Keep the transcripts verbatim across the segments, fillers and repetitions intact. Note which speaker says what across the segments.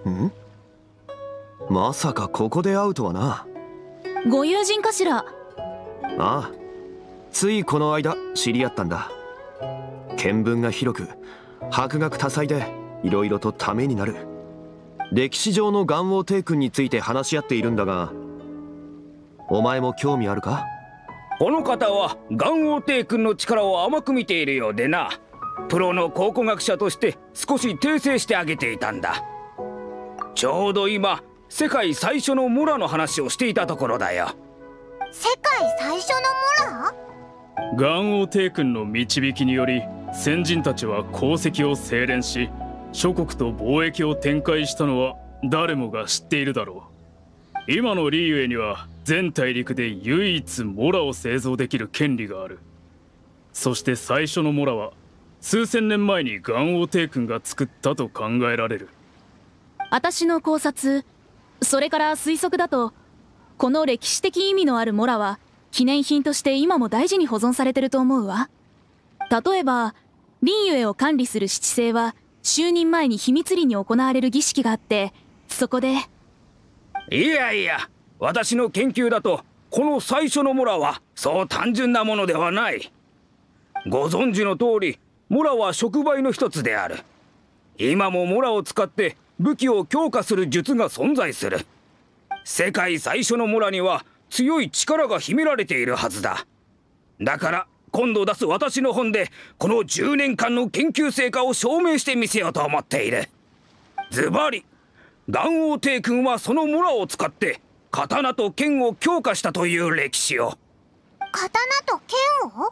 Speaker 1: ん？まさかここで会うとはな。
Speaker 2: ご友人かしら？
Speaker 1: ああ、ついこの間知り合ったんだ。見聞が広く博学多彩でいろいろとためになる。歴史上の元王帝君について話し合っているんだが、お前も興味あるか？
Speaker 3: この方は元王帝君の力を甘く見ているようでな。プロの考古学者として少し訂正してあげていたんだ。ちょうど今世界最初のモラの話をしていたところだよ。
Speaker 4: 世界最初のモラ？
Speaker 5: 元王帝君の導きにより先人たちは功績を精錬し、諸国と貿易を展開したのは誰もが知っているだろう。今のリーウェには全大陸で唯一モラを製造できる権利がある。そして最初のモラは数千年前に元王帝君が作ったと考えられる。
Speaker 2: 私の考察、それから推測だと、この歴史的意味のあるモラは記念品として今も大事に保存されてると思うわ。例えばリーウェを管理する七星は就任前に秘密裏に行われる儀式があって、そこで。
Speaker 3: いやいや、私の研究だとこの最初のモラはそう単純なものではない。ご存知の通りモラは触媒の一つである。今もモラを使って武器を強化する術が存在する。世界最初のモラには強い力が秘められているはずだ。だから今度出す私の本でこのじゅうねんかんの研究成果を証明してみせようと思っている。ズバリ元王帝君はそのモラを使って刀と剣を強化したという歴史を。
Speaker 4: 刀と剣を？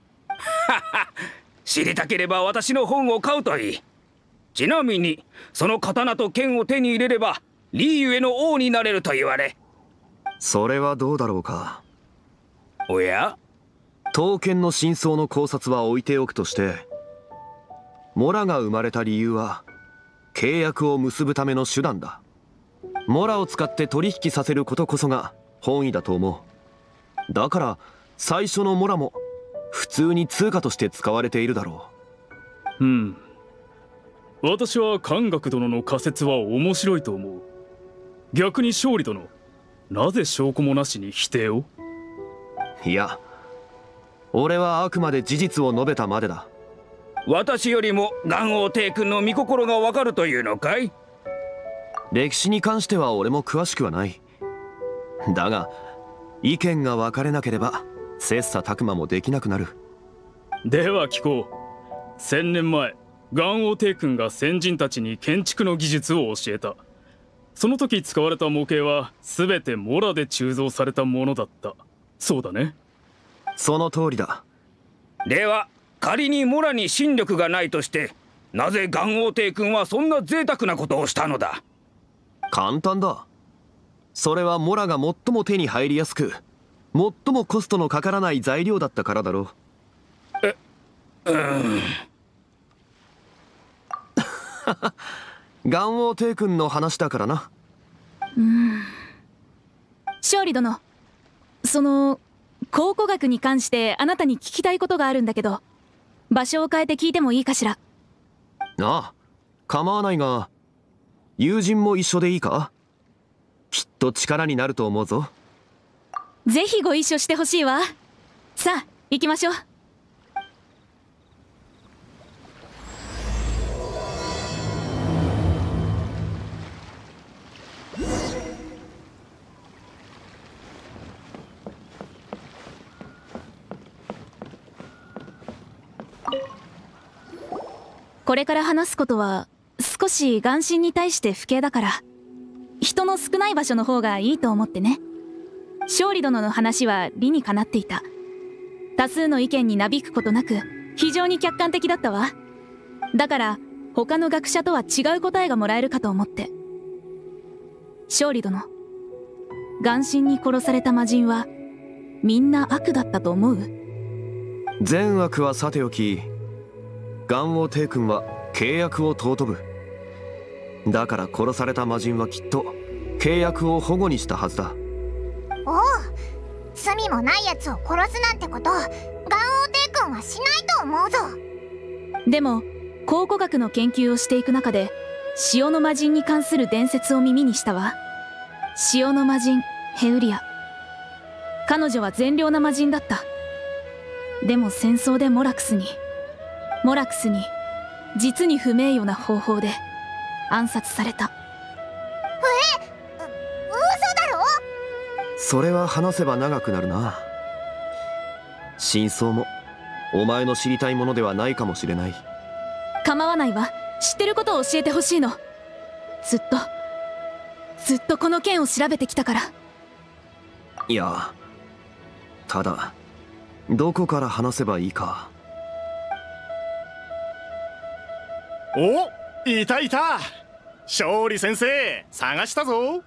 Speaker 3: 知りたければ私の本を買うといい。ちなみにその刀と剣を手に入れればリーウェの王になれると言われ。
Speaker 1: それはどうだろうか。
Speaker 3: おや？
Speaker 1: 刀剣の真相の考察は置いておくとして、モラが生まれた理由は契約を結ぶための手段だ。モラを使って取引させることこそが本意だと思う。だから最初のモラも普通に通貨として使われているだろ
Speaker 5: う。うん、私は漢学殿の仮説は面白いと思う。逆に勝利殿、なぜ証拠もなしに否定を？
Speaker 1: いや、俺はあくまで事実を述べたまでだ。
Speaker 3: 私よりも元王帝君の御心がわかるというのかい？
Speaker 1: 歴史に関しては俺も詳しくはない。だが意見が分かれなければ切磋琢磨もできなくなる。
Speaker 5: では聞こう。千年前元王帝君が先人たちに建築の技術を教えた。その時使われた模型は全てモラで鋳造されたものだった。そうだね。
Speaker 1: その通りだ。
Speaker 3: では仮にモラに神力がないとして、なぜ元王帝君はそんな贅沢なことをしたのだ？
Speaker 1: 簡単だ。それはモラが最も手に入りやすく最もコストのかからない材料だったからだろう。
Speaker 3: え、うん。
Speaker 1: 元王帝君の話だからな。
Speaker 2: うん。勝利殿、その考古学に関してあなたに聞きたいことがあるんだけど、場所を変えて聞いてもいいかしら？
Speaker 1: ああ、構わないが、友人も一緒でいいか？きっと力になると思うぞ。
Speaker 2: ぜひご一緒してほしいわ。さあ行きましょう。これから話すことは少し眼神に対して不敬だから、人の少ない場所の方がいいと思ってね。勝利殿の話は理にかなっていた。多数の意見になびくことなく非常に客観的だったわ。だから他の学者とは違う答えがもらえるかと思って。勝利殿、眼神に殺された魔人はみんな悪だったと思う？
Speaker 1: 善悪はさておき、元王帝君は契約を尊ぶ。だから殺された魔人はきっと契約を保護にしたはずだ。
Speaker 4: おう、罪もないやつを殺すなんてこと元王帝君はしないと思うぞ。
Speaker 2: でも考古学の研究をしていく中で潮の魔人に関する伝説を耳にしたわ。潮の魔人ヘウリア。彼女は善良な魔人だった。でも戦争でモラクスにモラクスに実に不名誉な方法で暗殺された。
Speaker 4: え、う嘘だろ。
Speaker 1: それは話せば長くなるな。真相もお前の知りたいものではないかもしれない。
Speaker 2: 構わないわ。知ってることを教えてほしいの。ずっとずっとこの件を調べてきたから。
Speaker 1: いや、ただどこから話せばいいか。
Speaker 6: お、いたいた。勝利先生探したぞ。武器を
Speaker 4: 下ろ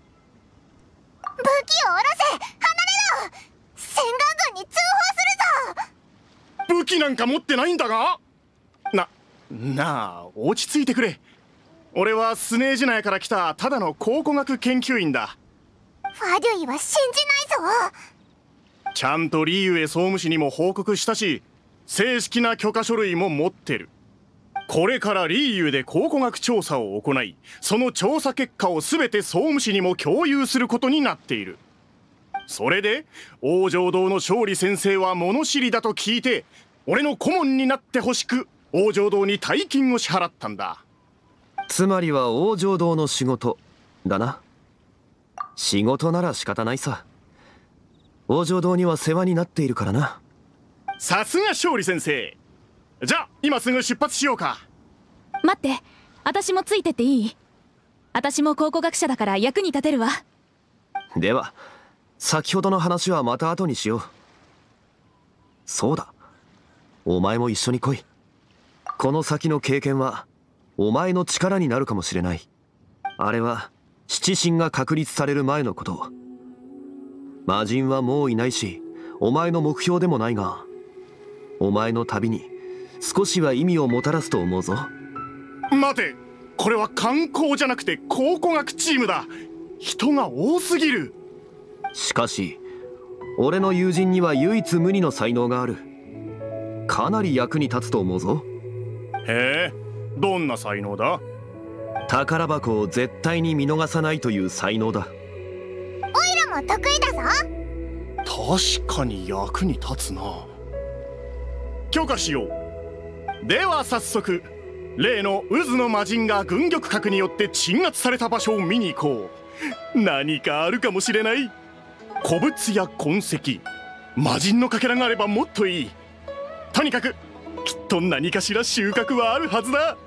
Speaker 4: せ。離れろ。洗顔軍に通報するぞ。
Speaker 6: 武器なんか持ってないんだが。な、なあ、落ち着いてくれ。俺はスネージナヤから来たただの考古学研究員だ。
Speaker 4: ファデュイは信じないぞ。
Speaker 6: ちゃんとリーユエ総務士にも報告したし、正式な許可書類も持ってる。これからリーユエで考古学調査を行い、その調査結果を全て総務士にも共有することになっている。それで王城堂の勝利先生は物知りだと聞いて、俺の顧問になってほしく王城堂に大金を支払ったんだ。
Speaker 1: つまりは王城堂の仕事だな。仕事なら仕方ないさ。王城堂には世話になっているからな。
Speaker 6: さすが勝利先生。じゃあ今すぐ出発しようか。
Speaker 2: 待って、私もついてっていい？私も考古学者だから役に立てるわ。
Speaker 1: では先ほどの話はまた後にしよう。そうだ、お前も一緒に来い。この先の経験はお前の力になるかもしれない。あれは七神が確立される前のこと。魔人はもういないし、お前の目標でもないが、お前の旅に少しは意味をもたらすと思うぞ。
Speaker 6: 待て、これは観光じゃなくて考古学チームだ。人が多すぎる。
Speaker 1: しかし俺の友人には唯一無二の才能がある。かなり役に立つと思うぞ。
Speaker 6: へえ、どんな才能だ？
Speaker 1: 宝箱を絶対に見逃さないという才能だ。
Speaker 4: オイラも得意だぞ。
Speaker 6: 確かに役に立つな。許可しよう。では早速、例の渦の魔人が軍玉閣によって鎮圧された場所を見に行こう。何かあるかもしれない。古物や痕跡、魔人のかけらがあればもっといい。とにかくきっと何かしら収穫はあるはずだ。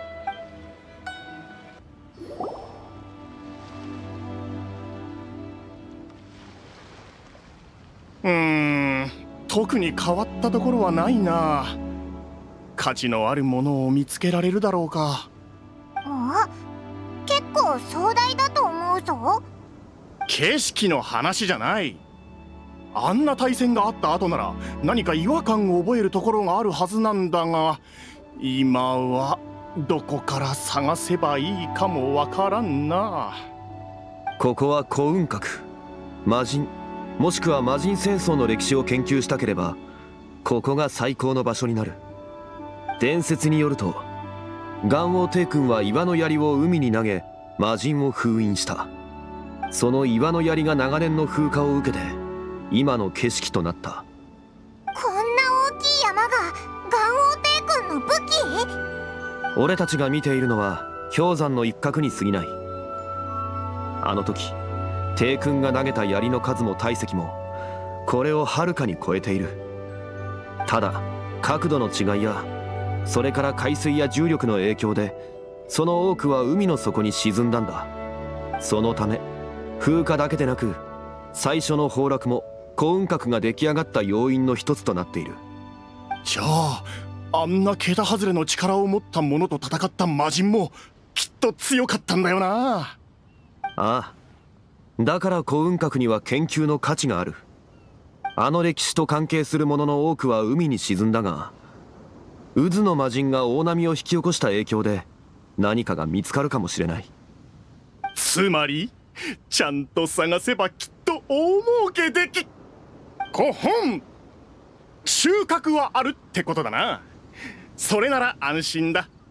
Speaker 6: うーん、特に変わったところはないな。価値のあるものを見つけられるだろうか。
Speaker 4: お、結構壮大だと思うぞ。
Speaker 6: 景色の話じゃない。あんな対戦があった後なら何か違和感を覚えるところがあるはずなんだが、今はどこから探せばいいかもわからんな。
Speaker 1: ここは古雲閣。魔人もしくは魔人戦争の歴史を研究したければここが最高の場所になる。伝説によると元王帝君は岩の槍を海に投げ魔人を封印した。その岩の槍が長年の風化を受けて今の景色となった。
Speaker 4: こんな大きい山が元王帝君の武器？
Speaker 1: 俺たちが見ているのは氷山の一角に過ぎない。あの時帝君が投げた槍の数も体積もこれをはるかに超えている。ただ角度の違いやそれから海水や重力の影響でその多くは海の底に沈んだんだ。そのため風化だけでなく最初の崩落も古雲閣が出来上がった要因の一つとなっている。
Speaker 6: じゃああんな桁外れの力を持った者と戦った魔人もきっと強かったんだよな。
Speaker 1: ああ、だから古雲閣には研究の価値がある。あの歴史と関係するものの多くは海に沈んだが、渦の魔人が大波を引き起こした影響で何かが見つかるかもしれない。
Speaker 6: つまりちゃんと探せばきっと大儲けでき。ご本収穫はあるってことだな。それなら安心だ。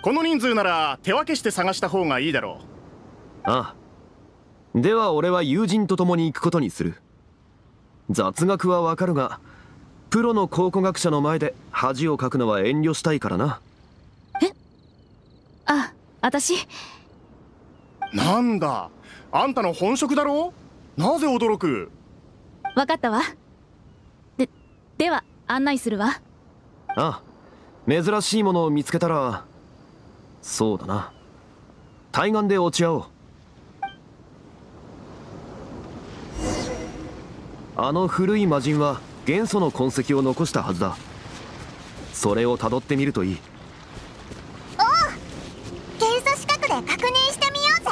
Speaker 6: この人数なら手分けして探した方がいいだろ
Speaker 1: う。ああ、では俺は友人と共に行くことにする。雑学はわかるが、プロの考古学者の前で恥をかくのは遠慮したいからな。
Speaker 2: え？あ、私。
Speaker 6: なんだ、あんたの本職だろ？なぜ驚く？
Speaker 2: わかったわ。で、では案内するわ。
Speaker 1: ああ、珍しいものを見つけたら、そうだな、対岸で落ち合おう。あの古い魔人は元素の痕跡を残したはずだ。それをたどってみるといい。
Speaker 4: おう、元素視覚で確認してみようぜ。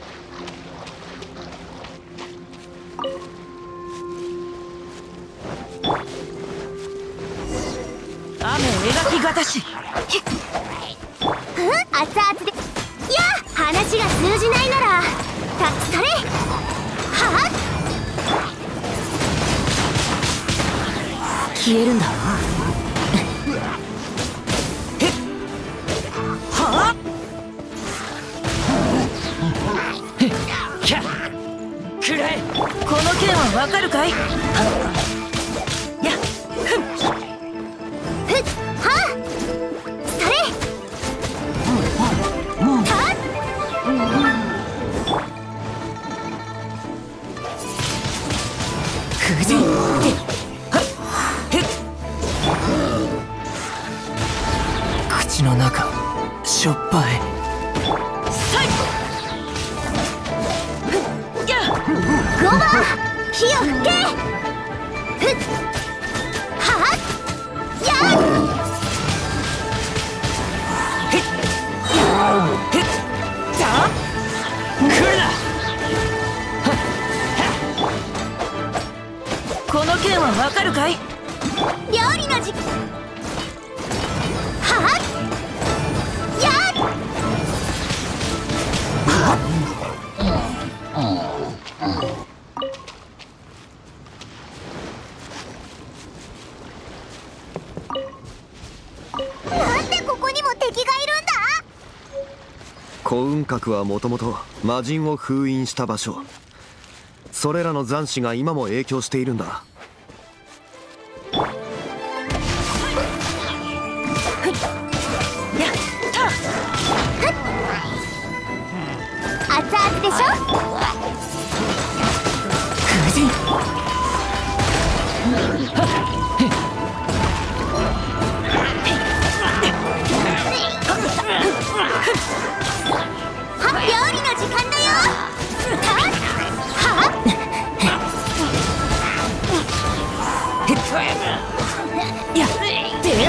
Speaker 7: 雨描きがたし。
Speaker 4: うん、熱々で。いや、話が通じないなら、たそれ。はっ。
Speaker 7: 消えるんだ。えっ、はあ。へっ、きゃ、くらえ。この剣はわかるかい？や、ふん。
Speaker 4: ふっ、はっ。それ。はっ。
Speaker 7: くじ。口の中しょっぱい。さい。やっ。
Speaker 4: ゴマ、火を吹け。ふっ。はっ。やっ。
Speaker 7: へっ。へっ。だ。来るな。この剣はわかるかい？
Speaker 4: 料理の時間。はっ。やっ。なんでここにも敵がいるんだ？
Speaker 1: 幸運閣はもともと魔人を封印した場所。それらの残滓が今も影響しているんだ。
Speaker 4: 熱々でしょ？
Speaker 7: くじ。
Speaker 4: は、料理の時間だよ。はっ。
Speaker 7: や、でよ。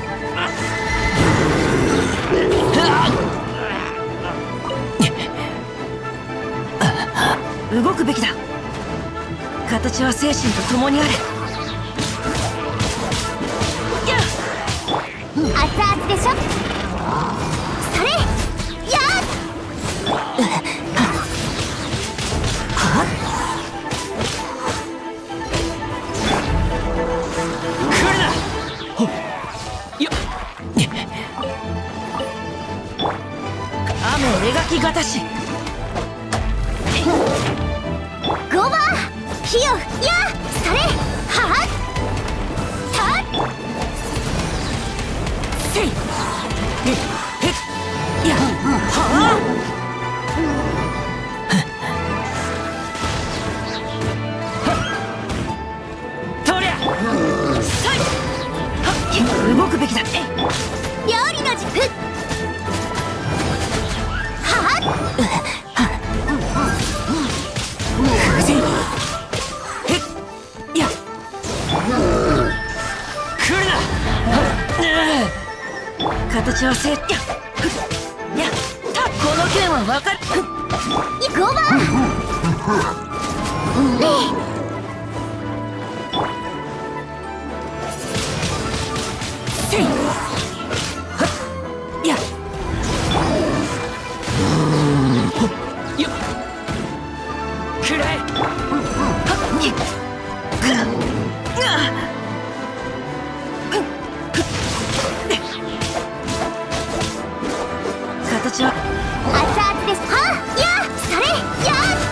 Speaker 7: 動くべきだ。形は精神と共にある。
Speaker 4: 熱々でしょ？それ。やっ。
Speaker 7: はっ。来るな。ほっ。よっ。雨描きがたし。
Speaker 4: ゴマ、火を吹き。や、それ。はっ。たっ。
Speaker 7: せい。えっ、へっ。や、はあ。とりゃ。さい。はっ、動くべきだ。
Speaker 4: 料理の時間。はっ。
Speaker 7: くじ。へっ。や。来るな。形はせい。や。や。た。この剣はわかる。
Speaker 4: ゴマ。
Speaker 7: せい。はっ。や。ほっ。よっ。くらえ。はっ。に。ぐっ。が。ふっ。ふっ。 ちは。
Speaker 4: 熱々です。はあ、やあ、それ、や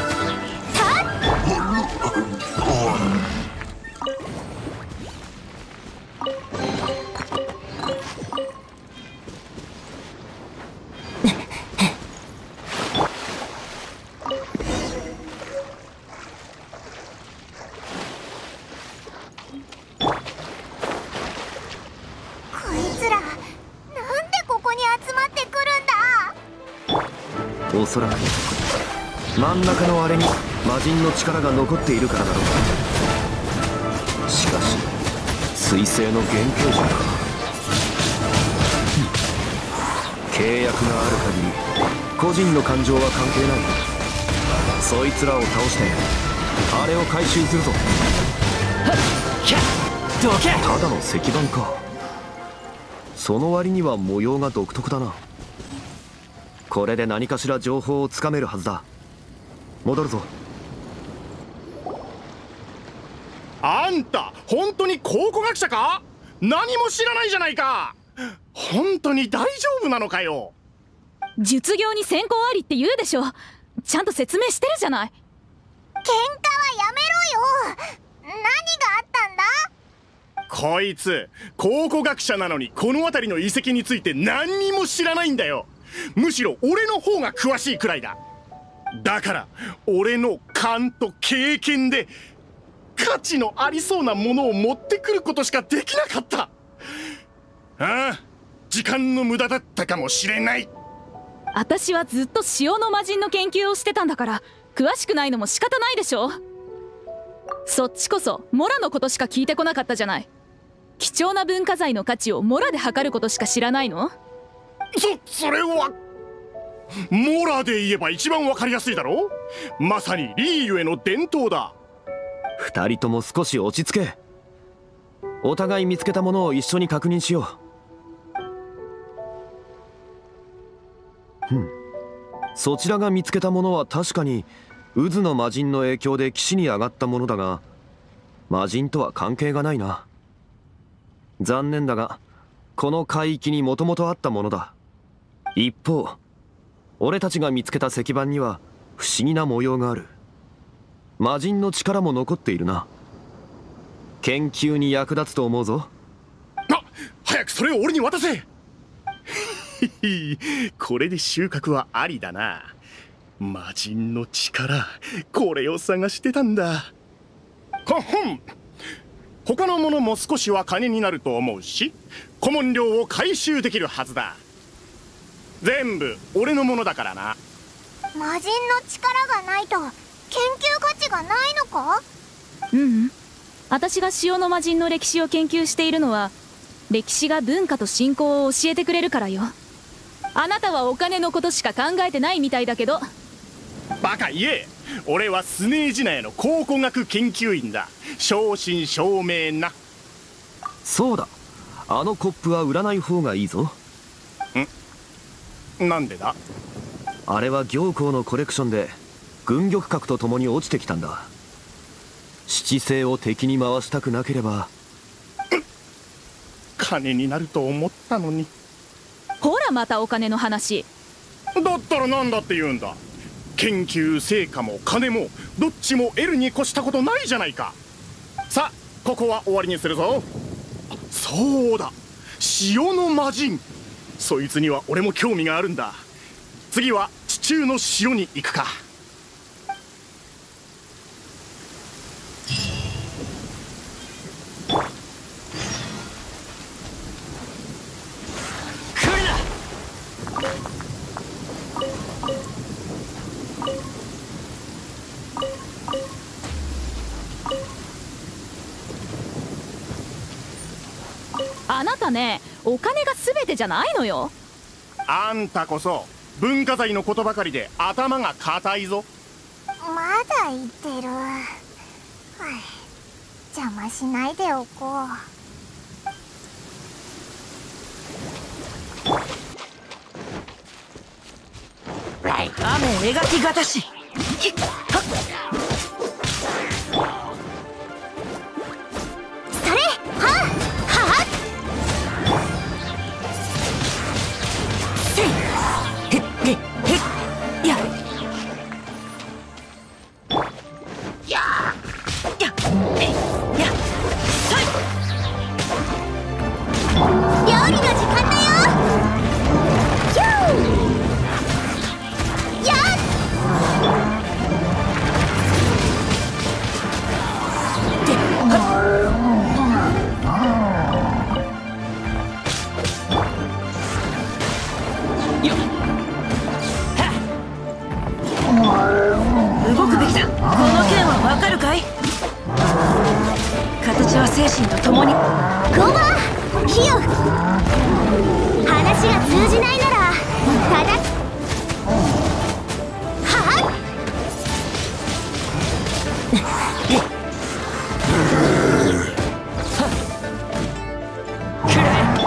Speaker 4: こいつら、なんでここに集まってくるんだ。
Speaker 1: おそらく真ん中のあれに魔人の力が残っているからだろう。しかし彗星の原型者か。契約がある限り個人の感情は関係ない。そいつらを倒してあれを回収するぞ。
Speaker 7: どけ。
Speaker 1: ただの石板か。その割には模様が独特だな。これで何かしら情報をつかめるはずだ。戻るぞ。
Speaker 6: あんた本当に考古学者か？何も知らないじゃないか。本当に大丈夫なのかよ。
Speaker 2: 術業に先行ありって言うでしょ。ちゃんと説明してるじゃない。
Speaker 4: 喧嘩はやめろよ。何があったんだ？
Speaker 6: こいつ考古学者なのにこの辺りの遺跡について何にも知らないんだよ。むしろ俺の方が詳しいくらいだ。だから俺の勘と経験で価値のありそうなものを持ってくることしかできなかった。ああ、時間の無駄だったかもしれない。
Speaker 2: 私はずっと塩の魔人の研究をしてたんだから、詳しくないのも仕方ないでしょ。そっちこそモラのことしか聞いてこなかったじゃない。貴重な文化財の価値をモラで測ることしか知らないの？
Speaker 6: そ、それはモラで言えば一番わかりやすいだろ。まさにリーユへの伝統だ。
Speaker 1: 二人とも少し落ち着け。お互い見つけたものを一緒に確認しよう。ふん、そちらが見つけたものは確かに渦の魔人の影響で岸に上がったものだが、魔人とは関係がないな。残念だがこの海域にもともとあったものだ。一方俺たちが見つけた石板には不思議な模様がある。魔人の力も残っているな。研究に役立つと思うぞ。
Speaker 6: あ、早くそれを俺に渡せ。これで収穫はありだな。魔人の力、これを探してたんだ。はほん。他のものも少しは金になると思うし、古文料を回収できるはずだ。全部俺のものだからな。
Speaker 4: 魔人の力がないと研究価値がないのか？
Speaker 2: ううん、私が塩の魔人の歴史を研究しているのは、歴史が文化と信仰を教えてくれるからよ。あなたはお金のことしか考えてないみたいだけど。
Speaker 6: バカ言え。俺はスネージナヤの考古学研究員だ。正真正銘な。
Speaker 1: そうだ、あのコップは売らない方がいいぞ。
Speaker 6: ん？なんでだ？
Speaker 1: あれは行幸のコレクションで軍玉閣と共に落ちてきたんだ。七星を敵に回したくなければ。
Speaker 6: 金になると思ったのに。
Speaker 2: ほらまたお金の話。
Speaker 6: だったらなんだって言うんだ。研究成果も金もどっちも得るに越したことないじゃないか。さあここは終わりにするぞ。そうだ、塩の魔人。そいつには俺も興味があるんだ。次は地中の塩に行くか。
Speaker 2: あなたね、お金が全てじゃないのよ。
Speaker 6: あんたこそ文化財のことばかりで頭が固いぞ。
Speaker 4: まだ言ってる。はい、邪魔しないでおこう。
Speaker 7: 雨描きがたし。
Speaker 4: それ、はっはっ。せい。へっ。
Speaker 7: よっ動くべきだ。この剣はわかるかい？形は精神と共に。
Speaker 4: ゴバヒヨ、話が通じないならただはっ
Speaker 7: くらえ。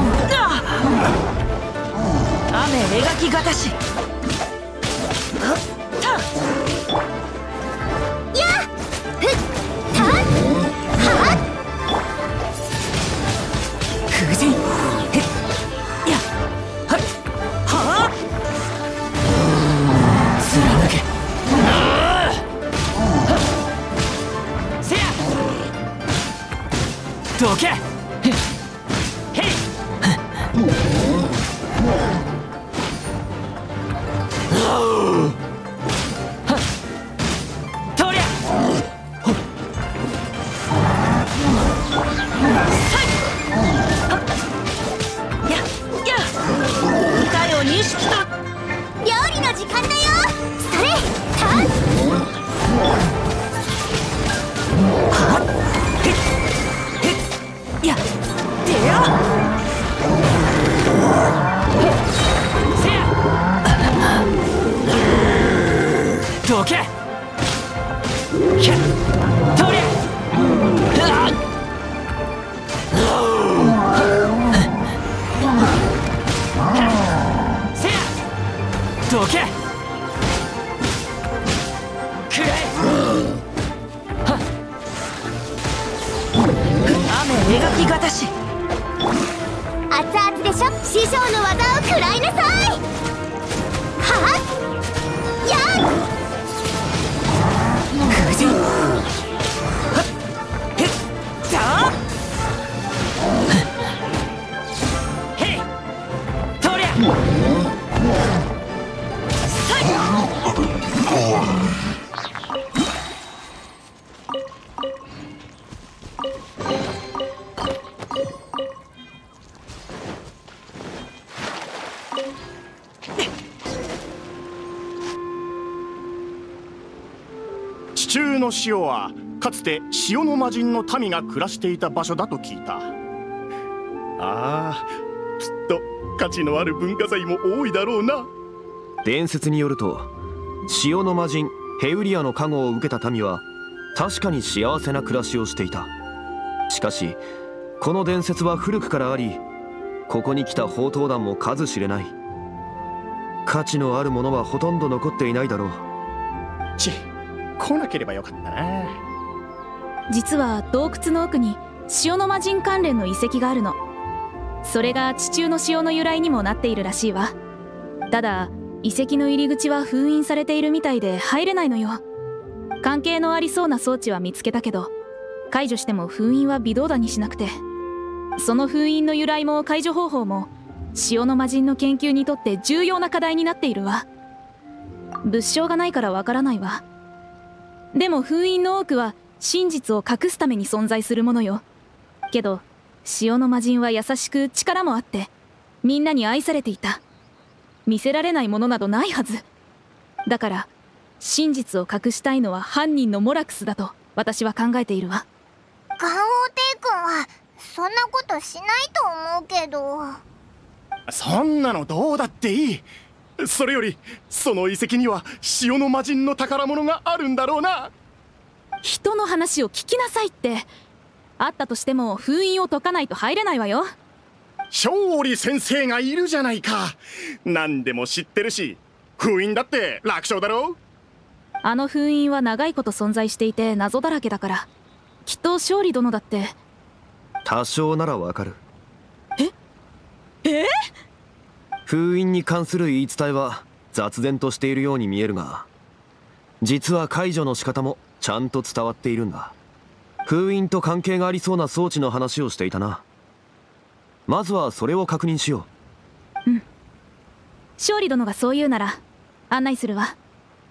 Speaker 7: 雨描きがたし。どけ。へい。とりゃ。やや。体を認識と。
Speaker 4: 料理の時間だよ。それ。た。
Speaker 7: はっ。やってやせやどけひゃとりゃせやどけくらえ雨描きがたし。
Speaker 4: 熱々でしょ。師匠の技を食らいなさい。はっやっ
Speaker 7: くじはっへっざーへいとりゃさい。
Speaker 6: 地中の塩はかつて塩の魔人の民が暮らしていた場所だと聞いた。ああ、きっと価値のある文化財も多いだろうな。
Speaker 1: 伝説によると、塩の魔人ヘウリアの加護を受けた民は確かに幸せな暮らしをしていた。しかしこの伝説は古くからあり、ここに来た宝刀団も数知れない。価値のあるものはほとんど残っていないだろう。
Speaker 6: ち来なければよかったな。
Speaker 2: 実は洞窟の奥に塩の魔人関連の遺跡があるの。それが地中の塩の由来にもなっているらしいわ。ただ遺跡の入り口は封印されているみたいで入れないのよ。関係のありそうな装置は見つけたけど、解除しても封印は微動だにしなくて、その封印の由来も解除方法も塩の魔人の研究にとって重要な課題になっているわ。物証がないからわからないわ。でも封印の多くは真実を隠すために存在するものよ。けど塩の魔人は優しく力もあってみんなに愛されていた。見せられないものなどないはず。だから真実を隠したいのは犯人のモラクスだと私は考えているわ。
Speaker 4: ガンオーテイ君はそんなことしないと思うけど。
Speaker 6: そんなのどうだっていい。それよりその遺跡には塩の魔人の宝物があるんだろうな。
Speaker 2: 人の話を聞きなさいって。あったとしても封印を解かないと入れないわよ。
Speaker 6: 勝利先生がいるじゃないか。何でも知ってるし、封印だって楽勝だろう。
Speaker 2: あの封印は長いこと存在していて謎だらけだから、きっと勝利殿だって。
Speaker 1: 多少ならわかる。
Speaker 2: ええ
Speaker 1: 封印に関する言い伝えは雑然としているように見えるが、実は解除の仕方もちゃんと伝わっているんだ。封印と関係がありそうな装置の話をしていたな。まずはそれを確認しよ
Speaker 2: う。うん、勝利殿がそう言うなら案内するわ。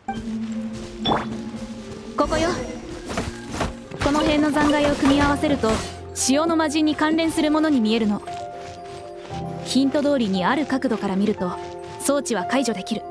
Speaker 2: ここよ。この辺の残骸を組み合わせると塩の魔人に関連するものに見えるの。ヒント通りにある角度から見ると装置は解除できる。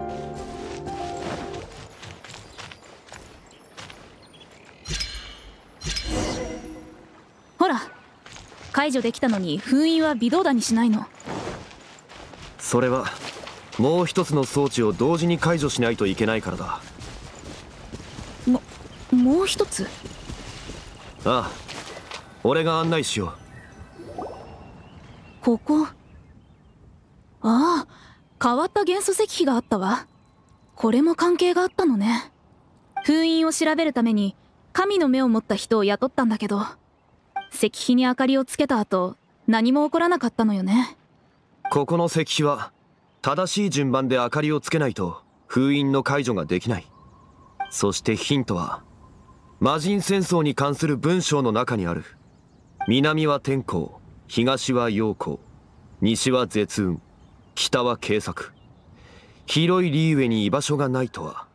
Speaker 2: ほら、解除できたのに封印は微動だにしないの。
Speaker 1: それはもう一つの装置を同時に解除しないといけないからだ。
Speaker 2: ももう一つ？
Speaker 1: ああ、俺が案内しよう。
Speaker 2: ここ、ああ、変わった元素石碑があったわ。これも関係があったのね。封印を調べるために神の目を持った人を雇ったんだけど、石碑に明かりをつけた後何も起こらなかったのよね。
Speaker 1: ここの石碑は正しい順番で明かりをつけないと封印の解除ができない。そしてヒントは魔人戦争に関する文章の中にある。南は天候、東は陽光、西は絶運、北は慶作。広いリーウェに居場所がないとは。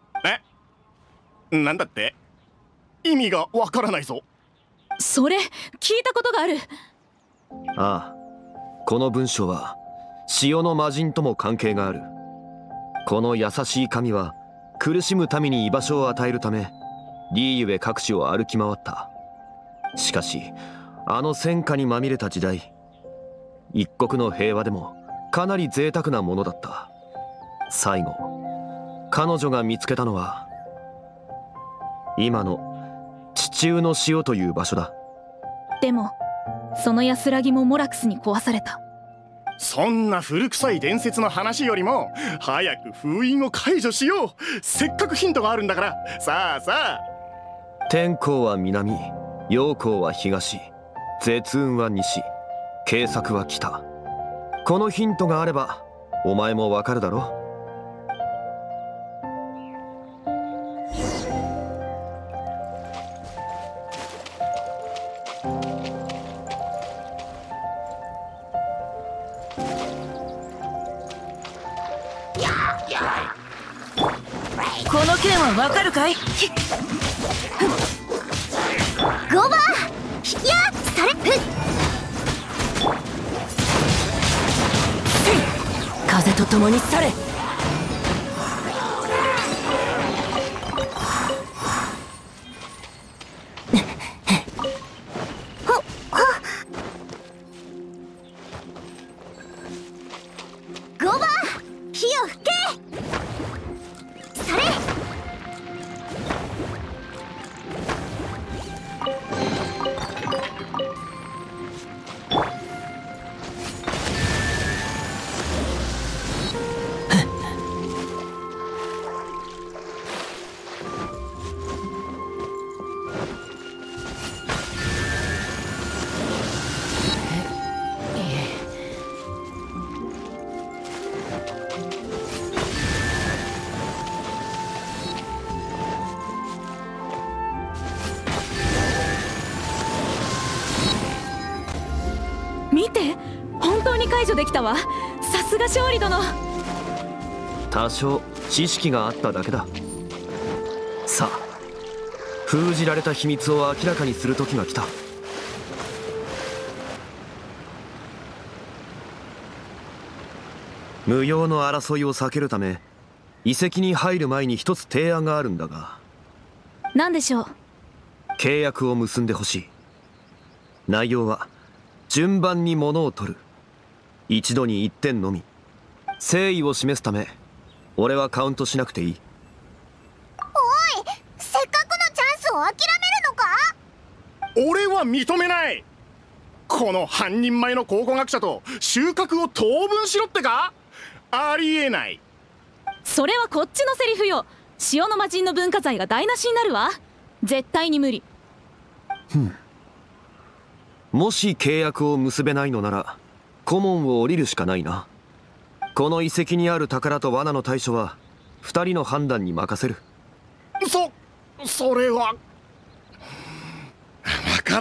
Speaker 6: え、なんだって？意味がわからないぞ。
Speaker 2: それ聞いたことがある。
Speaker 1: ああ、この文章は潮の魔人とも関係がある。この優しい神は苦しむ民に居場所を与えるためリーユエ各地を歩き回った。しかしあの戦火にまみれた時代、一国の平和でもかなり贅沢なものだった。最後彼女が見つけたのは今の地中の塩という場所だ。
Speaker 2: でもその安らぎもモラクスに壊された。
Speaker 6: そんな古臭い伝説の話よりも早く封印を解除しよう。せっかくヒントがあるんだから。さあさあ。
Speaker 1: 天候は南、陽光は東、絶運は西、慶作は北。このヒントがあればお前もわかるだろ。
Speaker 7: この件はわかるかい？
Speaker 4: ゴバー、いや、それ、ふっ、
Speaker 7: 風と共に去れ。
Speaker 4: ゴバー、火を吹け。それ。
Speaker 2: 見て、本当に解除できたわ。さすが勝利殿。
Speaker 1: 多少知識があっただけだ。さあ、封じられた秘密を明らかにする時が来た。無用の争いを避けるため遺跡に入る前に一つ提案があるんだが。
Speaker 2: 何でしょう？
Speaker 1: 契約を結んでほしい。内容は順番に物を取る。一度に一点のみ。誠意を示すため俺はカウントしなくていい。
Speaker 4: おい、せっかくのチャンスを諦めるのか？
Speaker 6: 俺は認めない。この半人前の考古学者と収穫を当分しろってか？ありえない。
Speaker 2: それはこっちのセリフよ。塩の魔人の文化財が台無しになるわ。絶対に無理。
Speaker 1: ふん。もし契約を結べないのなら顧問を降りるしかないな。この遺跡にある宝と罠の対処は二人の判断に任せる。
Speaker 6: そそれは分かった。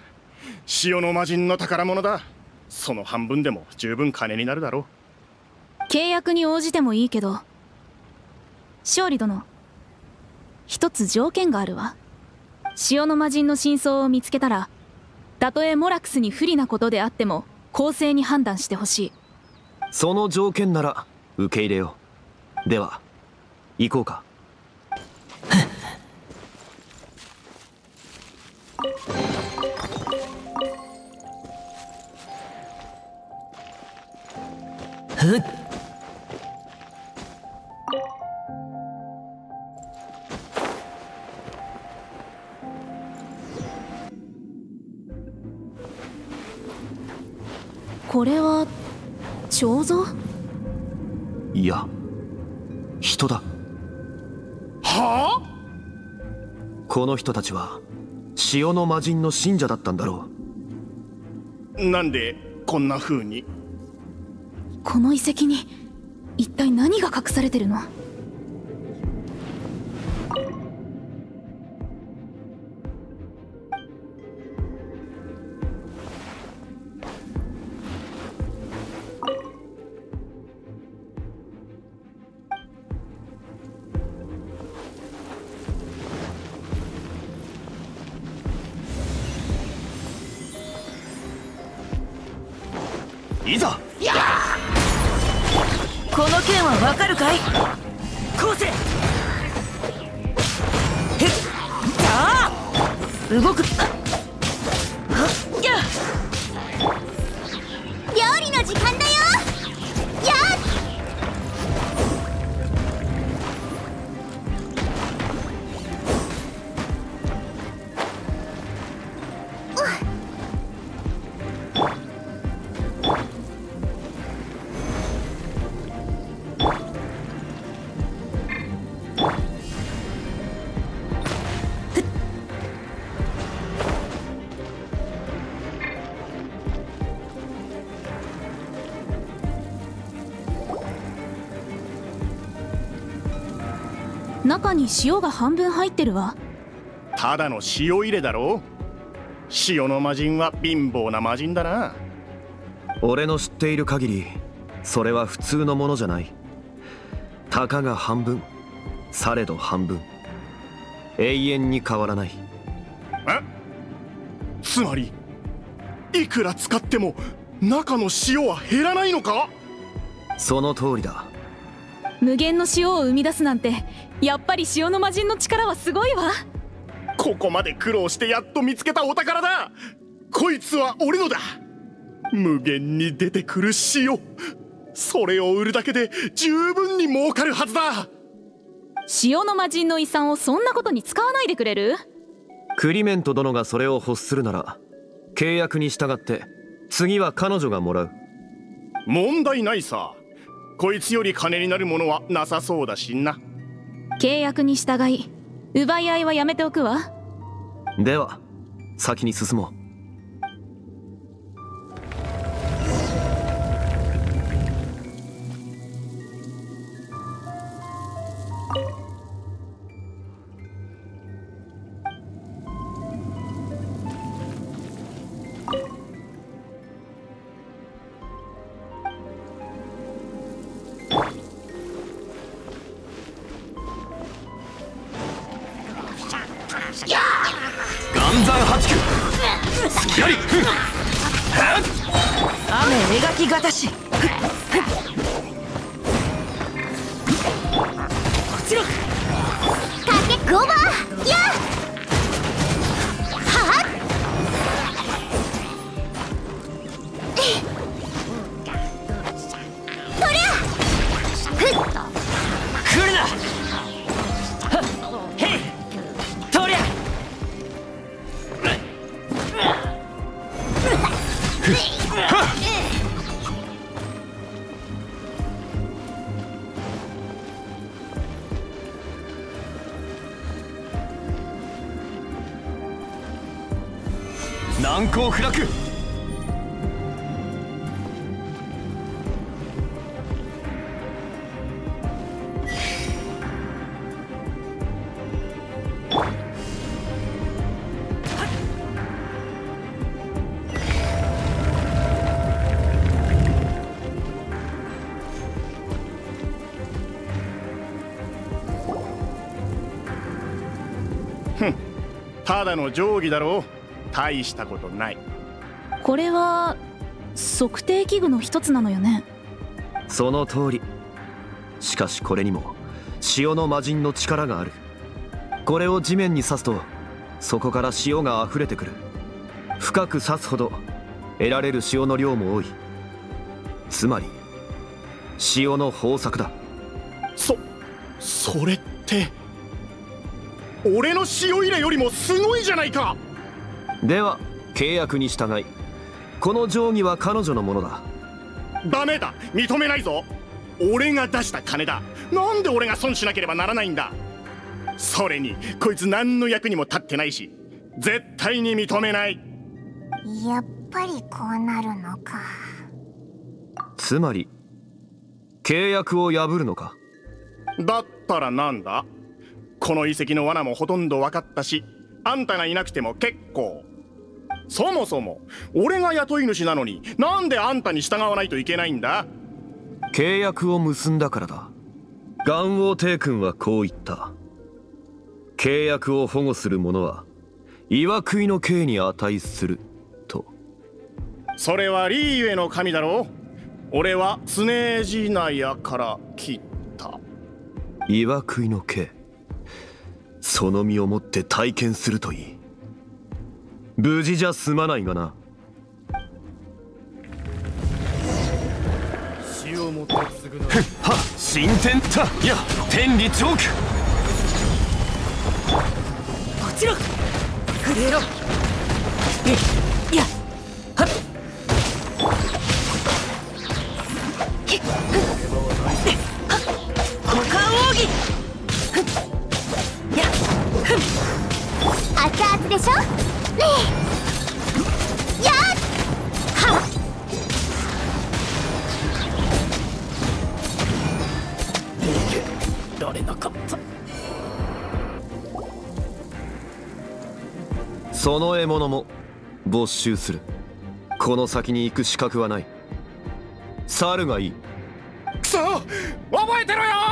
Speaker 6: 塩の魔人の宝物だ。その半分でも十分金になるだろう。
Speaker 2: 契約に応じてもいいけど、勝利殿、一つ条件があるわ。塩の魔人の真相を見つけたら、たとえモラクスに不利なことであっても公正に判断してほしい。
Speaker 1: その条件なら受け入れよう。では行こうか。
Speaker 2: これは彫像？
Speaker 1: いや、人だ。
Speaker 6: はあ？
Speaker 1: この人たちは潮の魔人の信者だったんだろ
Speaker 6: う。なんでこんな風に？
Speaker 2: この遺跡に一体何が隠されてるの？
Speaker 1: いざ。
Speaker 7: この剣はわかるかい？こうせ。へっ、じゃあ動く。はっや。
Speaker 4: 料理の時間だよ。やっ。
Speaker 2: 中に塩が半分入ってるわ。
Speaker 6: ただの塩入れだろ。塩の魔人は貧乏な魔人だな。
Speaker 1: 俺の知っている限りそれは普通のものじゃない。たかが半分、されど半分、永遠に変わらない。
Speaker 6: え？つまりいくら使っても中の塩は減らないのか？
Speaker 1: その通りだ。
Speaker 2: 無限の塩を生み出すなんて、やっぱり塩の魔人の力はすごいわ。
Speaker 6: ここまで苦労してやっと見つけたお宝だ。こいつは俺のだ。無限に出てくる塩、それを売るだけで十分に儲かるはずだ。
Speaker 2: 塩の魔人の遺産をそんなことに使わないでくれる？
Speaker 1: クリメント殿がそれを欲するなら契約に従って次は彼女がもらう。
Speaker 6: 問題ないさ。こいつより金になるものはなさそうだしな。
Speaker 2: 契約に従い奪い合いはやめておくわ。
Speaker 1: では先に進もう。岩山八九隙あり。
Speaker 7: 雨描きがたし。こちら。
Speaker 4: 竹ごばや。はっ。とりゃ。ふっ。
Speaker 7: 来るな。はっへい。とりゃ。
Speaker 1: 難攻不落。
Speaker 6: ふん、ただの定規だろう。大したことない。
Speaker 2: これは測定器具の一つなのよね。
Speaker 1: その通り。 しかしこれにも潮の魔人の力がある。これを地面に刺すとそこから潮が溢れてくる。深く刺すほど得られる潮の量も多い。つまり潮の豊作だ。
Speaker 6: そそれって俺の塩入れよりもすごいじゃないか。
Speaker 1: では契約に従いこの定規は彼女のものだ。
Speaker 6: ダメだ、認めないぞ。俺が出した金だ。なんで俺が損しなければならないんだ。それにこいつ何の役にも立ってないし絶対に認めない。
Speaker 4: やっぱりこうなるのか。
Speaker 1: つまり契約を破るのか。
Speaker 6: だったらなんだ。この遺跡の罠もほとんど分かったし、あんたがいなくても結構。そもそも俺が雇い主なのになんであんたに従わないといけないんだ。
Speaker 1: 契約を結んだからだ。元王帝君はこう言った。契約を保護する者は岩食いの刑に値すると。
Speaker 6: それはリーユエの神だろう。俺はスネージナヤから切った。
Speaker 1: 岩食いの刑、その身をもって体験するといい。無事じゃ済まないがな。
Speaker 5: 死をもって償う。
Speaker 1: はっ、新天たいや天理チョーク。
Speaker 7: 落ちろ震えろ。いやはっひっ股間奥義。いや
Speaker 4: 熱々でしょ。ねえやっはっ
Speaker 7: 逃げられなかった。
Speaker 1: その獲物も没収する。この先に行く資格はない。猿がいい。
Speaker 6: くそ、覚えてろよ。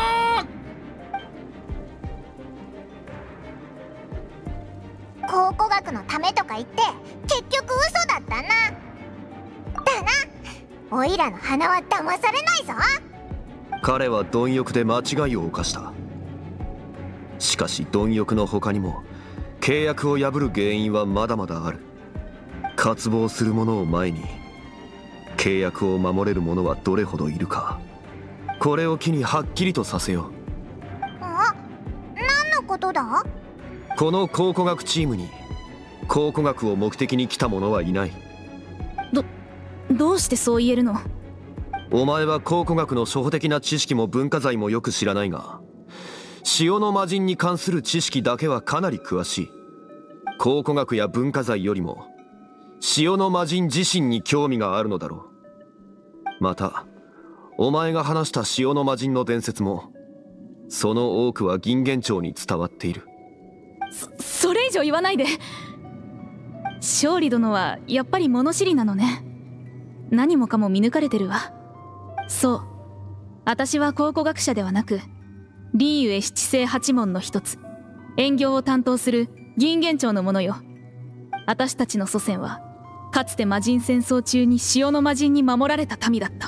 Speaker 4: 考古学のためとか言って結局嘘だったな。だな、おいらの鼻は騙されないぞ。
Speaker 1: 彼は貪欲で間違いを犯した。しかし貪欲の他にも契約を破る原因はまだまだある。渇望する者を前に契約を守れる者はどれほどいるか。これを機にはっきりとさせよう。
Speaker 4: あ、何のことだ。
Speaker 1: この考古学チームに考古学を目的に来た者はいない。
Speaker 2: どどうしてそう言えるの。
Speaker 1: お前は考古学の初歩的な知識も文化財もよく知らないが、潮の魔人に関する知識だけはかなり詳しい。考古学や文化財よりも潮の魔人自身に興味があるのだろう。またお前が話した潮の魔人の伝説もその多くは銀元朝に伝わっている。
Speaker 2: そそれ以上言わないで。勝利殿はやっぱり物知りなのね。何もかも見抜かれてるわ。そう、私は考古学者ではなくリーユエ七聖八門の一つ、縁業を担当する銀元朝のものよ。私たちの祖先はかつて魔人戦争中に潮の魔人に守られた民だった。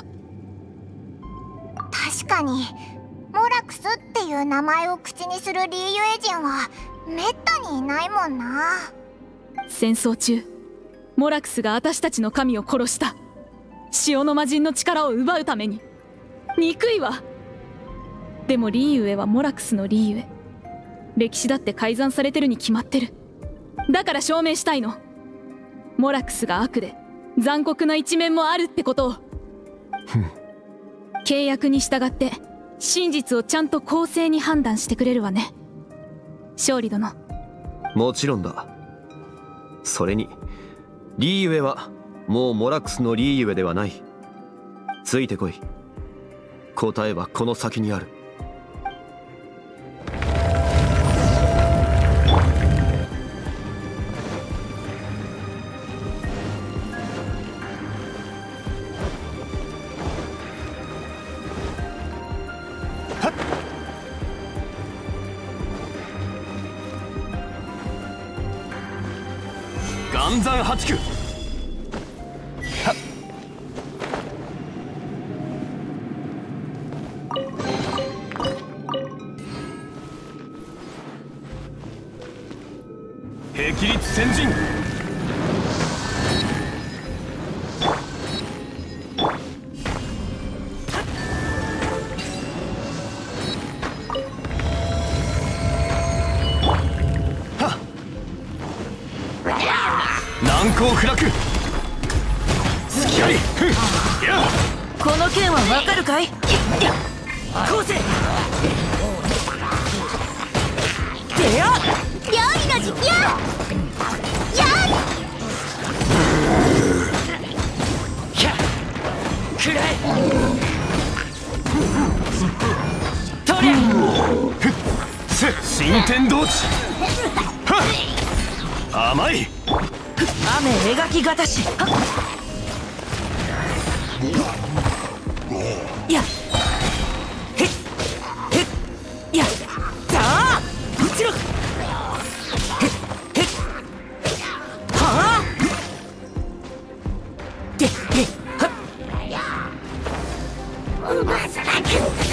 Speaker 4: 確かにモラクスっていう名前を口にするリーユエ人はめったにいないもんな。
Speaker 2: 戦争中モラクスが私たちの神を殺した。潮の魔人の力を奪うために。憎いわ。でもリーユエはモラクスのリーユエ。歴史だって改ざんされてるに決まってる。だから証明したいの。モラクスが悪で残酷な一面もあるってことを。契約に従って真実をちゃんと公正に判断してくれるわね、勝利殿。
Speaker 1: もちろんだ。それにリーユエはもうモラクスのリーユエではない。ついてこい。答えはこの先にある。岩山八九。はっ。 起立先陣。難攻不落。隙あり。や
Speaker 7: この剣はわかるかい？こうせ。てや
Speaker 4: 料理の時期や。や
Speaker 7: くらえ。とりゃ
Speaker 1: せ新天道地。甘い。
Speaker 7: 雨描きがたし。やへっへっやさあうちろへっへっはあでへっはっうまさなく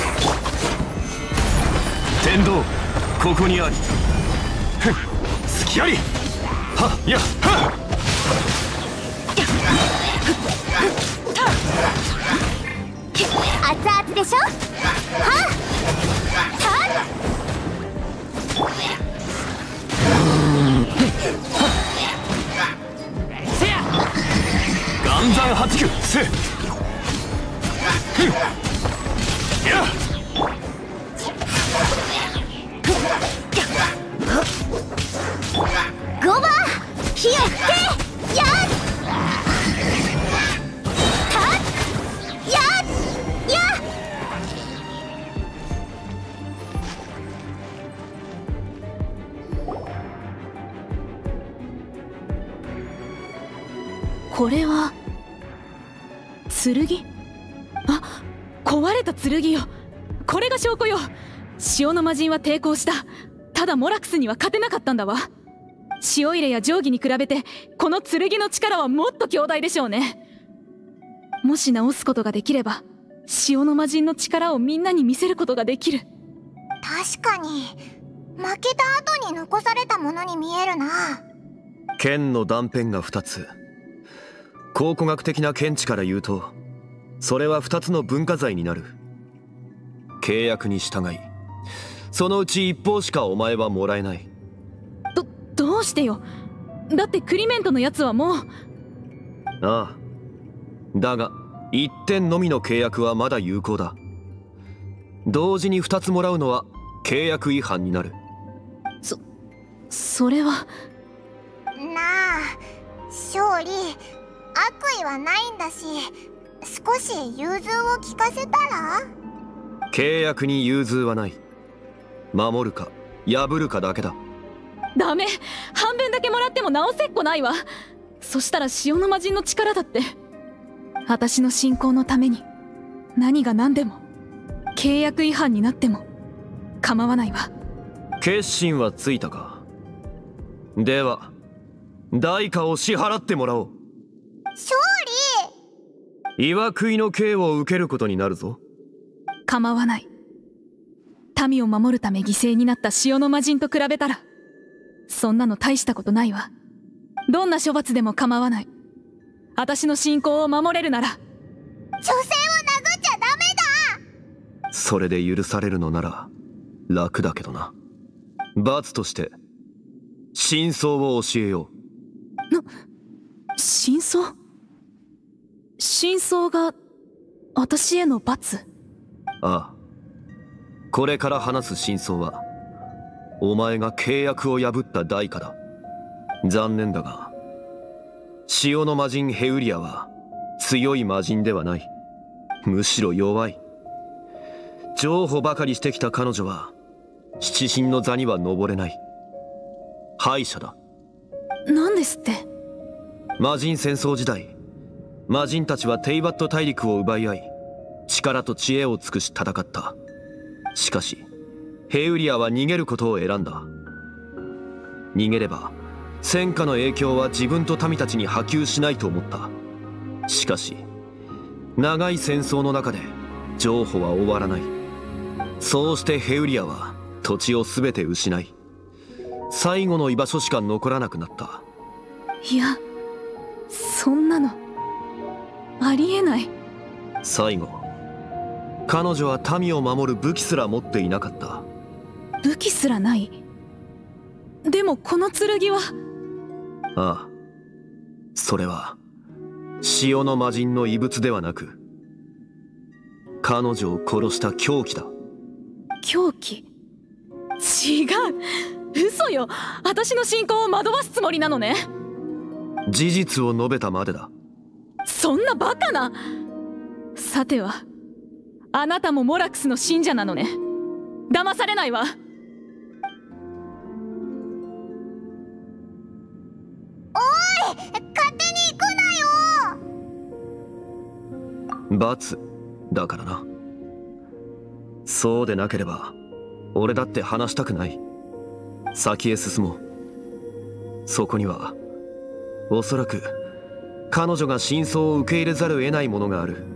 Speaker 1: 天道ここにあり。ふん隙あり。はっやはっ
Speaker 4: 熱々でしょ。はっはっ
Speaker 7: せや
Speaker 1: 岩山八九せふんや
Speaker 4: ごば火を吹け。やったっやっやっ
Speaker 2: これは剣？あ、壊れた剣よ。これが証拠よ。潮の魔人は抵抗した。ただモラクスには勝てなかったんだわ。潮入れや定規に比べてこの剣の力はもっと強大でしょうね。もし直すことができれば潮の魔人の力をみんなに見せることができる。
Speaker 4: 確かに負けた後に残されたものに見えるな。
Speaker 1: 剣の断片がふたつ。考古学的な見地から言うとそれはふたつの文化財になる。契約に従いそのうち一方しかお前はもらえない。
Speaker 2: ど、どうしてよ。だってクリメントのやつはもう。
Speaker 1: ああ、だが一点のみの契約はまだ有効だ。同時に二つもらうのは契約違反になる。
Speaker 2: そ、それは。
Speaker 4: なあ勝利、悪意はないんだし少し融通を聞かせたら。
Speaker 1: 契約に融通はない。守るか破るかだけだ。
Speaker 2: ダメ、半分だけもらっても直せっこないわ。そしたら潮の魔人の力だって私の信仰のために何が何でも契約違反になっても構わないわ。
Speaker 1: 決心はついたか。では代価を支払ってもらおう。
Speaker 4: 勝利、
Speaker 1: 岩杭の刑を受けることになるぞ。
Speaker 2: 構わない。民を守るため犠牲になった潮の魔人と比べたらそんなの大したことないわ。どんな処罰でも構わない。私の信仰を守れるなら。
Speaker 4: 女性を殴っちゃダメだ。
Speaker 1: それで許されるのなら楽だけどな。罰として真相を教えよ
Speaker 2: う。な、真相？真相が私への罰？
Speaker 1: ああ、これから話す真相はお前が契約を破った代価だ。残念だが潮の魔人ヘウリアは強い魔人ではない。むしろ弱い。譲歩ばかりしてきた彼女は七神の座には登れない。敗者だ。
Speaker 2: 何ですって？
Speaker 1: 魔人戦争時代、魔人たちはテイバット大陸を奪い合い力と知恵を尽くし戦った。しかしヘウリアは逃げることを選んだ。逃げれば戦火の影響は自分と民たちに波及しないと思った。しかし長い戦争の中で譲歩は終わらない。そうしてヘウリアは土地を全て失い、 最後の居場所しか残らなくなった。
Speaker 2: いや、そんなのありえない。
Speaker 1: 最後、彼女は民を守る武器すら持っていなかった。
Speaker 2: 武器すらない。でもこの剣は。
Speaker 1: ああ、それは潮の魔人の遺物ではなく、彼女を殺した凶器だ。
Speaker 2: 凶器？違う、嘘よ。私の信仰を惑わすつもりなのね。
Speaker 1: 事実を述べたまでだ。
Speaker 2: そんなバカな。さてはあなたもモラクスの信者なのね。騙されないわ。
Speaker 4: おい、勝手に行くなよ。
Speaker 1: 罰だからな。そうでなければ俺だって話したくない。先へ進もう。そこにはおそらく彼女が真相を受け入れざるを得ないものがある。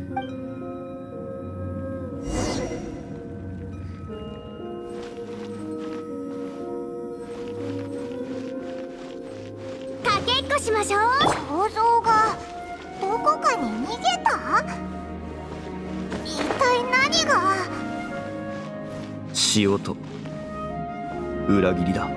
Speaker 4: かけっこしましょう。肖像がどこかに逃げた？一体何が？
Speaker 1: 塩と裏切りだ。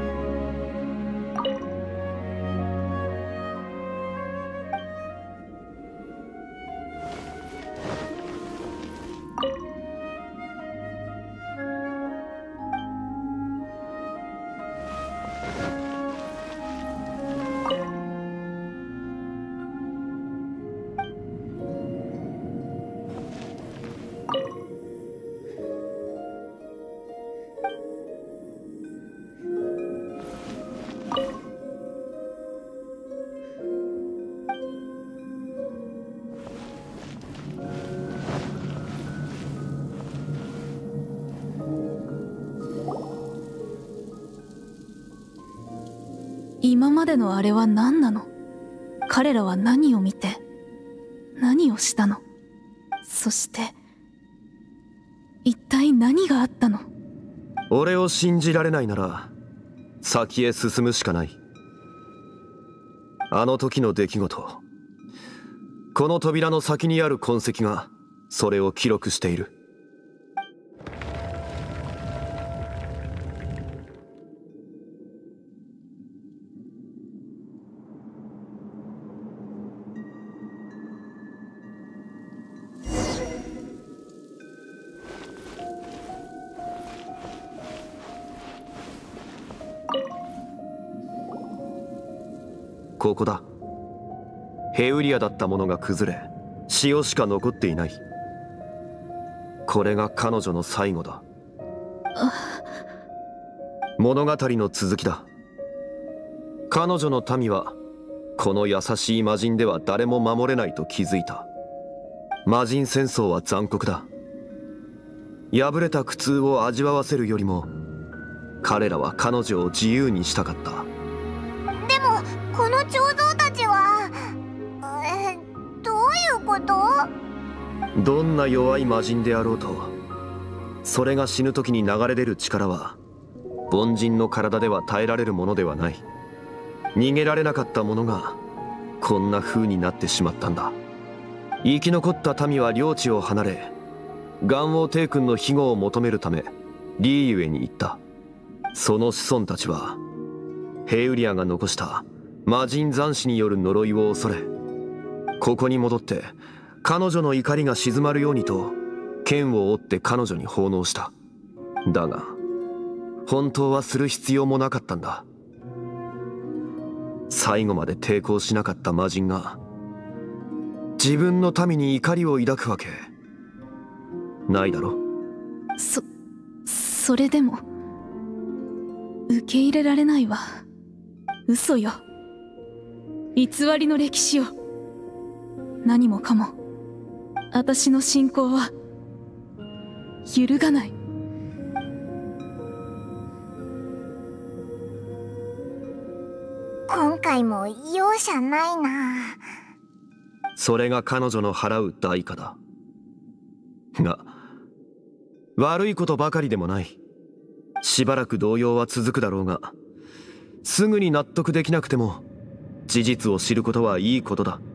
Speaker 2: 今までのあれは何なの？彼らは何を見て何をしたの？そして一体何があったの？
Speaker 1: 俺を信じられないなら先へ進むしかない。あの時の出来事、この扉の先にある痕跡がそれを記録している。ここだ。ヘウリアだったものが崩れ、塩しか残っていない。これが彼女の最後だ。物語の続きだ。彼女の民はこの優しい魔人では誰も守れないと気づいた。魔人戦争は残酷だ。破れた苦痛を味わわせるよりも彼らは彼女を自由にしたかった。
Speaker 4: でもこの彫像たちは、えー、どういうこと？
Speaker 1: どんな弱い魔人であろうと、それが死ぬ時に流れ出る力は凡人の体では耐えられるものではない。逃げられなかった者がこんな風になってしまったんだ。生き残った民は領地を離れ、元王帝君の庇護を求めるためリーユへに行った。その子孫たちはヘウリアが残した魔人残死による呪いを恐れ、ここに戻って彼女の怒りが静まるようにと剣を折って彼女に奉納した。だが本当はする必要もなかったんだ。最後まで抵抗しなかった魔人が自分の民に怒りを抱くわけないだろ。
Speaker 2: そそれでも受け入れられないわ。嘘よ、偽りの歴史よ。何もかも私の信仰は揺るがない。
Speaker 4: 今回も容赦ないな。
Speaker 1: それが彼女の払う代価だ。が悪いことばかりでもない。 しばらく動揺は続くだろうが、すぐに納得できなくても事実を知ることはいいことだ。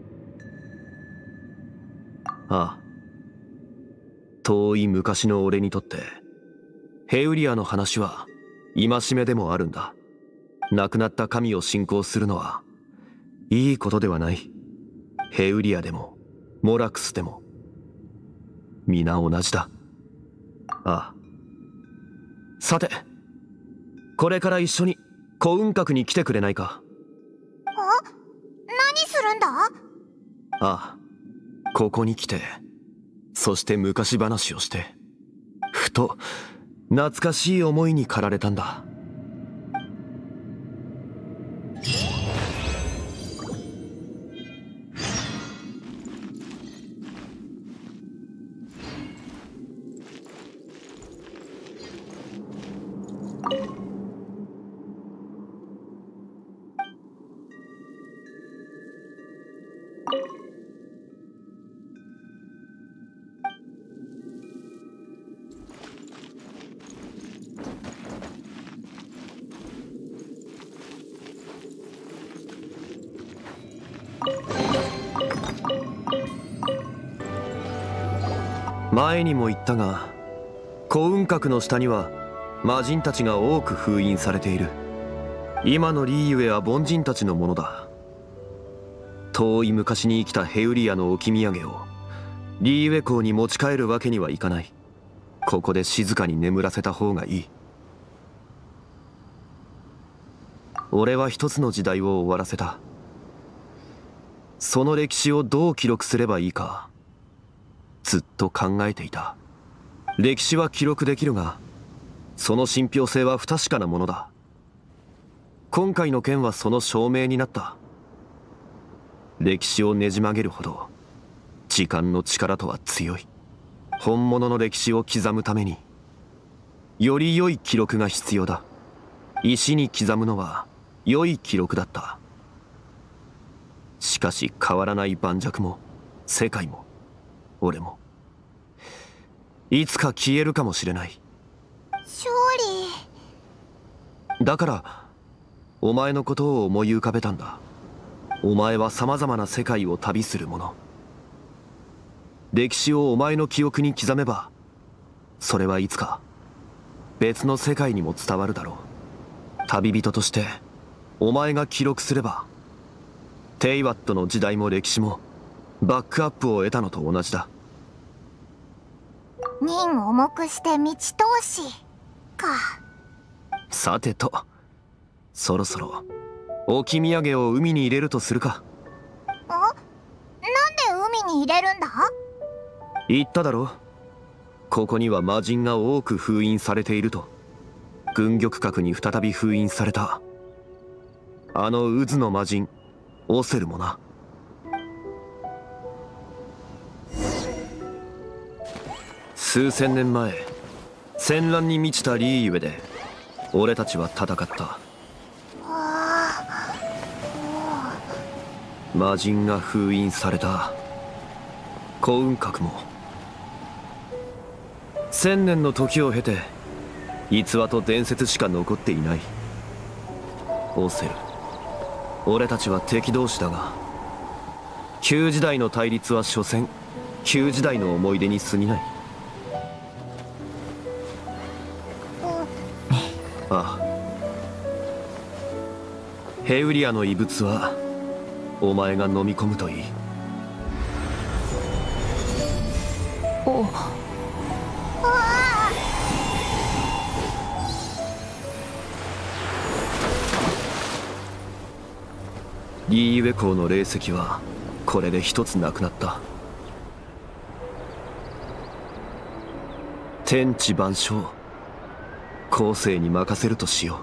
Speaker 1: ああ、遠い昔の俺にとってヘウリアの話は戒めでもあるんだ。亡くなった神を信仰するのはいいことではない。ヘウリアでもモラクスでも皆同じだ。ああ、さてこれから一緒に古雲閣に来てくれないか。
Speaker 4: あ、何するんだ？
Speaker 1: ああ、ここに来て、そして昔話をして、ふと懐かしい思いに駆られたんだ。前にも言ったが、古雲閣の下には魔人たちが多く封印されている。今のリーユエは凡人たちのものだ。遠い昔に生きたヘウリアの置き土産をリーユエ港に持ち帰るわけにはいかない。ここで静かに眠らせた方がいい。俺は一つの時代を終わらせた。その歴史をどう記録すればいいかずっと考えていた。歴史は記録できるが、その信憑性は不確かなものだ。今回の件はその証明になった。歴史をねじ曲げるほど時間の力とは強い。本物の歴史を刻むためにより良い記録が必要だ。石に刻むのは良い記録だった。しかし変わらない盤石も世界も俺もいつか消えるかもしれない。
Speaker 4: 勝利。
Speaker 1: だからお前のことを思い浮かべたんだ。お前は様々な世界を旅する者。歴史をお前の記憶に刻めば、それはいつか別の世界にも伝わるだろう。旅人としてお前が記録すれば、テイワットの時代も歴史もバックアップを得たのと同じだ。
Speaker 4: 任重くして道通しか。
Speaker 1: さてと、そろそろ置き土産を海に入れるとするか。
Speaker 4: あ、なんで海に入れるんだ？
Speaker 1: 言っただろ、ここには魔人が多く封印されていると。軍玉閣に再び封印されたあの渦の魔人オセルもな。数千年前、戦乱に満ちたリーユエで俺たちは戦った。魔人が封印された古雲閣も千年の時を経て逸話と伝説しか残っていない。オセル、俺たちは敵同士だが、旧時代の対立は所詮旧時代の思い出に過ぎない。ああ、ヘウリアの遺物はお前が飲み込むといい。
Speaker 2: お
Speaker 1: リーユエ港の霊石はこれで一つなくなった。天地万象、後世に任せるとしよ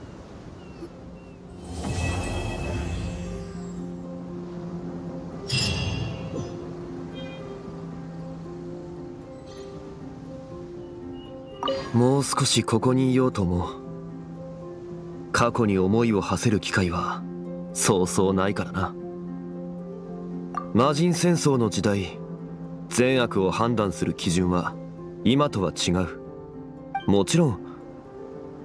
Speaker 1: う。もう少しここにいようと思う。過去に思いを馳せる機会はそうそうないからな。魔人戦争の時代、善悪を判断する基準は今とは違う。もちろん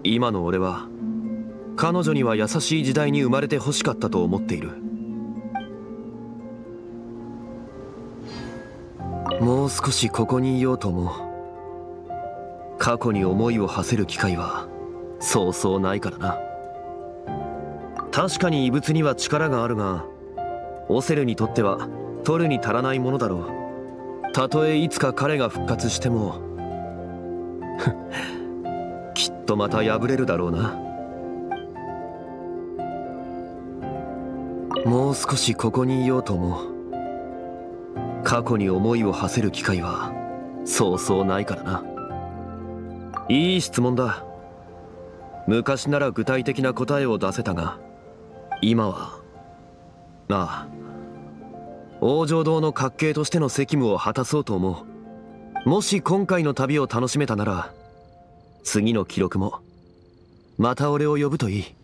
Speaker 1: 今の俺は彼女には優しい時代に生まれてほしかったと思っている。もう少しここにいようと思う。過去に思いを馳せる機会はそうそうないからな。確かに異物には力があるが、オセルにとっては取るに足らないものだろう。たとえいつか彼が復活してもきっとまた敗れるだろうな。もう少しここにいようと思う。過去に思いを馳せる機会はそうそうないからな。いい質問だ。昔なら具体的な答えを出せたが、今はああ、王城堂の閣計としての責務を果たそうと思う。もし今回の旅を楽しめたなら、次の記録もまた俺を呼ぶといい。